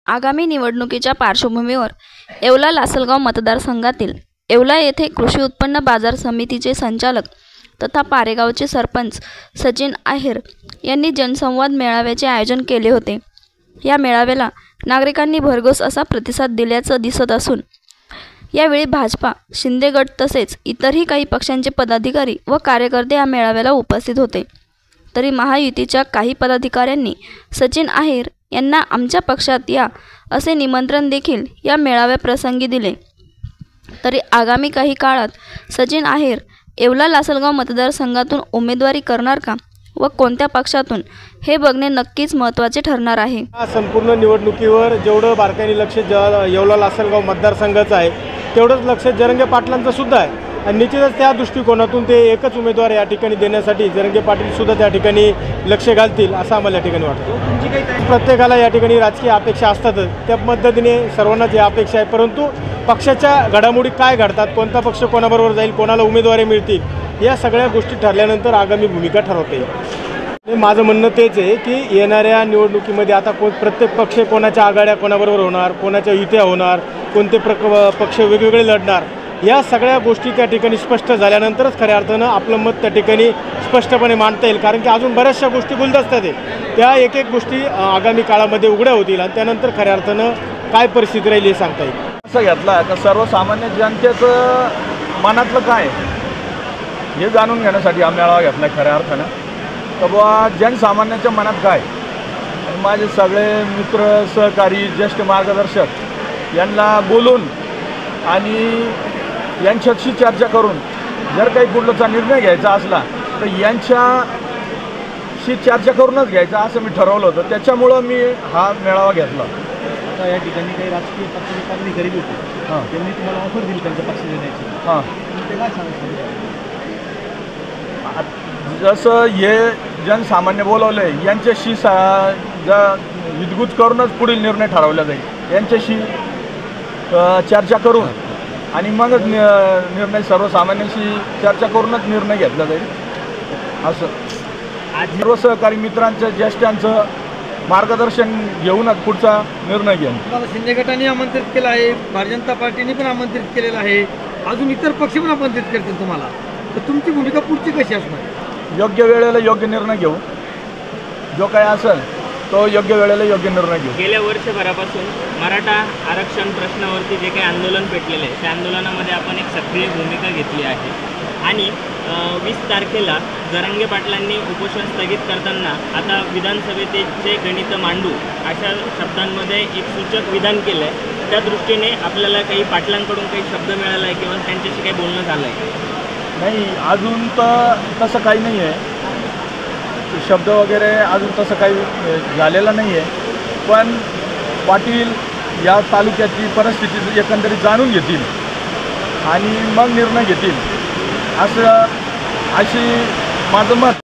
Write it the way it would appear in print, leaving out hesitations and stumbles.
आगामी निवडणुकीच्या पार्श्वभूमीवर येवला लासलगाव मतदारसंघातील येवला येथे कृषी उत्पन्न बाजार समितीचे संचालक तथा पारेगावचे सरपंच सचिन आहेर यांनी जनसंवाद मेळाव्याचे आयोजन केले होते। या मेळाव्याला नागरिकांनी भरघोस असा प्रतिसाद दिल्याचं दिसत असून यावेळी भाजपा, शिंदे गट तसेच इतरही काही पक्षांचे पदाधिकारी व कार्यकर्ते या मेळाव्याला उपस्थित होते। तरी महायुतीच्या काही पदाधिकाऱ्यांनी सचिन आहेर यांना आमच्या पक्षात या असे निमंत्रण देखील या मेळाव्याप्रसंगी दिले। तरी आगामी काही काळात सचिन आहेर येवला लासलगाव मतदारसंघातून उमेदवारी करणार का व कोणत्या पक्षातून हे बघणे नक्कीच महत्त्वाचे ठरणार आहे। संपूर्ण निवडणुकीवर जेवढं बारकाईने लक्ष येवला लासलगाव मतदारसंघाचं आहे तेवढंच लक्ष जरंगे पाटलांचं सुद्धा आहे आणि निश्चितच त्या दृष्टिकोनातून ते एकच उमेदवार या ठिकाणी देण्यासाठी जरंगे पाटील सुद्धा त्या ठिकाणी लक्ष घालतील असं आम्हाला या ठिकाणी वाटतं। प्रत्येकाला या ठिकाणी राजकीय अपेक्षा असतातच, त्या पद्धतीने सर्वांनाच या अपेक्षा आहे, परंतु पक्षाच्या घडामोडी काय घडतात, कोणता पक्ष कोणाबरोबर जाईल, कोणाला उमेदवारी मिळतील, या सगळ्या गोष्टी ठरल्यानंतर आगामी भूमिका ठरवता येईल। माझं म्हणणं तेच आहे की येणाऱ्या निवडणुकीमध्ये आता प्रत्येक पक्ष कोणाच्या आघाड्या कोणाबरोबर होणार, कोणाच्या युत्या होणार, कोणते पक्ष वेगवेगळे लढणार, या सगळ्या गोष्टी त्या ठिकाणी स्पष्ट झाल्यानंतरच खऱ्या अर्थानं आपलं मत त्या ठिकाणी स्पष्टपणे मांडता येईल। कारण की अजून बऱ्याचशा गोष्टी गुलदस्त्यात आहे, त्या एक एक गोष्टी आगामी काळामध्ये उघड्या होतील आणि त्यानंतर खऱ्या अर्थानं काय परिस्थिती राहील हे सांगता येईल। असं घेतला का सर्वसामान्य जनतेचं मनातलं काय हे जाणून घेण्यासाठी हा मेळावा घेतला खऱ्या अर्थानं, तर बुवा जनसामान्याच्या मनात काय। माझे सगळे मित्र, सहकारी, ज्येष्ठ मार्गदर्शक यांना बोलून आणि यांच्याशी चर्चा करून जर काही कुठलाचा निर्णय घ्यायचा असला तर यांच्याशी चर्चा करूनच घ्यायचा असं मी ठरवलं होतं। त्याच्यामुळं मी हा मेळावा घेतला। आता या ठिकाणी काही राजकीय पक्षांनी गरीब होते, त्यांनी तुम्हाला ऑफर दिली त्यांचा पक्ष देण्याची, ते काय सांगायचं? जसं हे जनसामान्य बोलवले यांच्याशी विद्युत करूनच पुढील निर्णय ठरवला जाईल। यांच्याशी चर्चा करून आणि मगच निर्णय सर्वसामान्यांशी चर्चा करूनच निर्णय घेतला जाईल असं। आज सर्व सहकारी मित्रांचं, ज्येष्ठांचं मार्गदर्शन घेऊनच पुढचा निर्णय घेऊन शिंदे गटाने आमंत्रित केलं आहे, भारतीय जनता पार्टीने पण आमंत्रित केलेलं आहे, अजून इतर पक्ष पण आमंत्रित करतील तुम्हाला, तर तुमची भूमिका पुढची कशी असणार? योग्य वेळेला योग्य निर्णय घेऊ, जो काय असेल तो योग्य वेळेला योग्य निर्णय घेऊ। गेल्या वर्षभरापासून मराठा आरक्षण प्रश्नावरती जे काही आंदोलन पेटलेलं आहे त्या आंदोलनामध्ये आपण एक सक्रिय भूमिका घेतली आहे आणि 20 तारखेला जरांगे पाटलांनी उपोषण स्थगित करताना आता विधानसभेचे गणित मांडू अशा शब्दांमध्ये एक सूचक विधान केलं आहे। त्या दृष्टीने आपल्याला काही पाटलांकडून काही शब्द मिळाला आहे किंवा त्यांच्याशी काही बोलणं झालं आहे? नाही, अजून तर तसं काही नाही आहे, शब्द वगैरे अजून तसं काही झालेलं नाही आहे, पण पाटील या तालुक्याची परिस्थिती एकंदरीत जाणून घेतील आणि मग निर्णय घेतील अशी माझं मत।